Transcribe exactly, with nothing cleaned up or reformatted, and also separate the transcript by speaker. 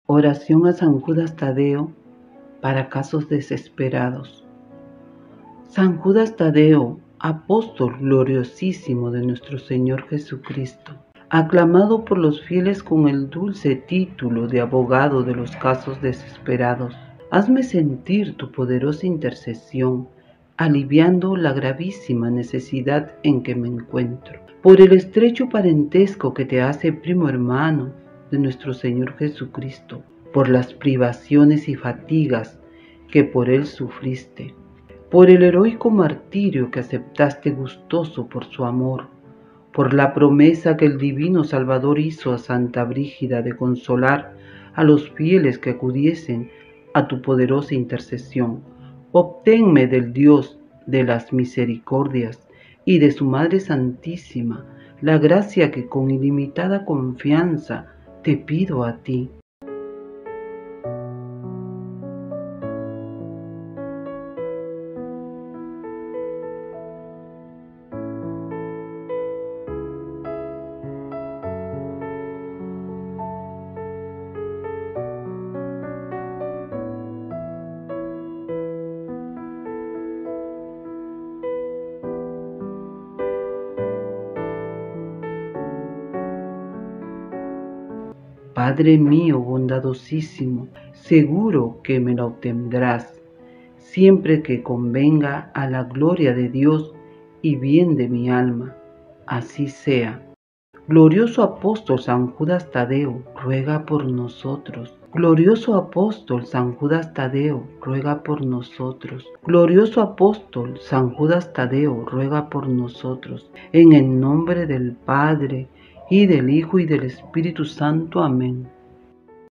Speaker 1: Oración a San Judas Tadeo para casos desesperados. San Judas Tadeo, apóstol gloriosísimo de nuestro Señor Jesucristo, aclamado por los fieles con el dulce título de abogado de los casos desesperados, hazme sentir tu poderosa intercesión, aliviando la gravísima necesidad en que me encuentro. Por el estrecho parentesco que te hace primo hermano de nuestro Señor Jesucristo, por las privaciones y fatigas que por Él sufriste, por el heroico martirio que aceptaste gustoso por su amor, por la promesa que el divino Salvador hizo a Santa Brígida de consolar a los fieles que acudiesen a tu poderosa intercesión. Obténme del Dios de las misericordias y de su Madre Santísima la gracia que con ilimitada confianza te pido a ti. Padre mío bondadosísimo, seguro que me la obtendrás, siempre que convenga a la gloria de Dios y bien de mi alma. Así sea. Glorioso apóstol San Judas Tadeo, ruega por nosotros. Glorioso apóstol San Judas Tadeo, ruega por nosotros. Glorioso apóstol San Judas Tadeo, ruega por nosotros. En el nombre del Padre, y del Hijo, y del Espíritu Santo. Amén.